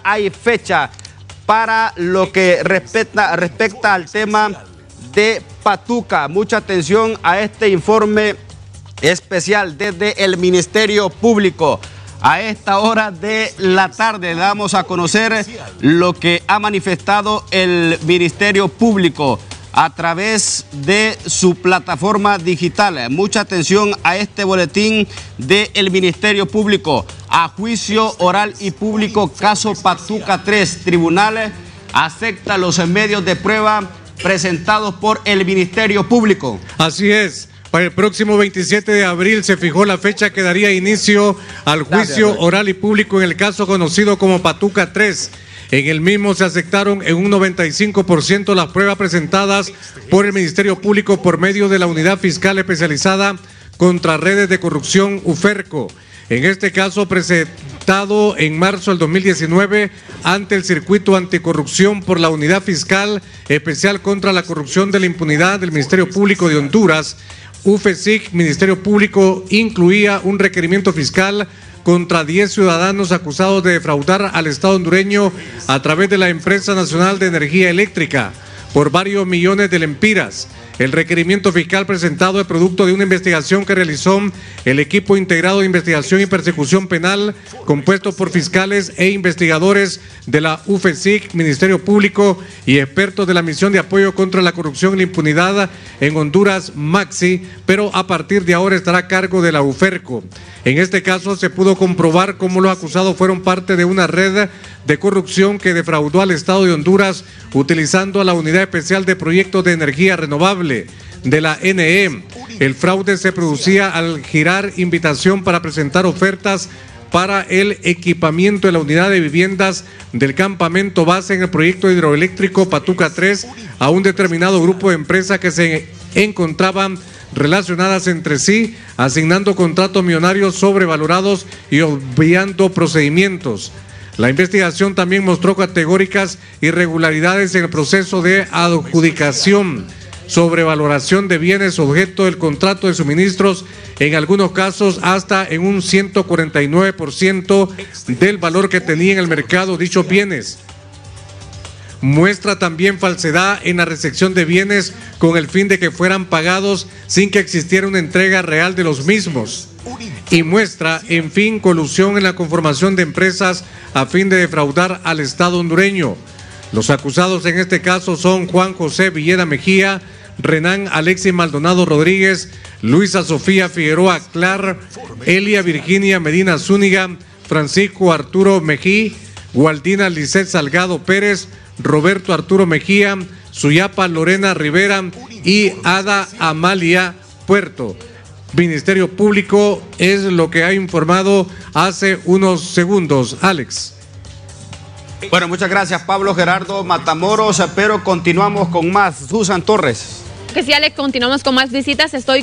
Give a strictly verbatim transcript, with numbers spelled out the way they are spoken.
hay fecha para lo que respecta, respecta al tema de Patuca. Mucha atención a este informe especial desde el Ministerio Público. A esta hora de la tarde damos a conocer lo que ha manifestado el Ministerio Público a través de su plataforma digital. Mucha atención a este boletín del Ministerio Público. A juicio oral y público, caso Patuca tres. Tribunal acepta los medios de prueba presentados por el Ministerio Público. Así es. Para el próximo veintisiete de abril se fijó la fecha que daría inicio al juicio oral y público en el caso conocido como Patuca tres. En el mismo se aceptaron en un noventa y cinco por ciento las pruebas presentadas por el Ministerio Público por medio de la Unidad Fiscal Especializada contra Redes de Corrupción, UFERCO. En este caso presentado en marzo del dos mil diecinueve ante el Circuito Anticorrupción por la Unidad Fiscal Especial contra la Corrupción de la Impunidad del Ministerio Público de Honduras, UFESIC. Ministerio Público incluía un requerimiento fiscal contra diez ciudadanos acusados de defraudar al Estado hondureño a través de la Empresa Nacional de Energía Eléctrica por varios millones de lempiras. El requerimiento fiscal presentado es producto de una investigación que realizó el equipo integrado de investigación y persecución penal compuesto por fiscales e investigadores de la UFESIC, Ministerio Público y expertos de la Misión de Apoyo contra la Corrupción y la Impunidad en Honduras, MAXI, pero a partir de ahora estará a cargo de la UFERCO. En este caso se pudo comprobar cómo los acusados fueron parte de una red de corrupción que defraudó al Estado de Honduras utilizando a la Unidad Especial de Proyectos de Energía Renovable de la N E. El fraude se producía al girar invitación para presentar ofertas para el equipamiento de la unidad de viviendas del campamento base en el proyecto hidroeléctrico Patuca tres a un determinado grupo de empresas que se encontraban relacionadas entre sí, asignando contratos millonarios sobrevalorados y obviando procedimientos. La investigación también mostró categóricas irregularidades en el proceso de adjudicación, sobrevaloración de bienes objeto del contrato de suministros, en algunos casos hasta en un ciento cuarenta y nueve por ciento del valor que tenía en el mercado dichos bienes. Muestra también falsedad en la recepción de bienes con el fin de que fueran pagados sin que existiera una entrega real de los mismos. Y muestra, en fin, colusión en la conformación de empresas a fin de defraudar al Estado hondureño. Los acusados en este caso son Juan José Villeda Mejía, Renan Alexis Maldonado Rodríguez, Luisa Sofía Figueroa Clar, Elia Virginia Medina Zúñiga, Francisco Arturo Mejí, Gualdina Lisset Salgado Pérez, Roberto Arturo Mejía, Suyapa Lorena Rivera y Ada Amalia Puerto. Ministerio Público es lo que ha informado hace unos segundos. Alex. Bueno, muchas gracias Pablo Gerardo Matamoros, pero continuamos con más. Susan Torres. Que sí, Alex, continuamos con más visitas. Estoy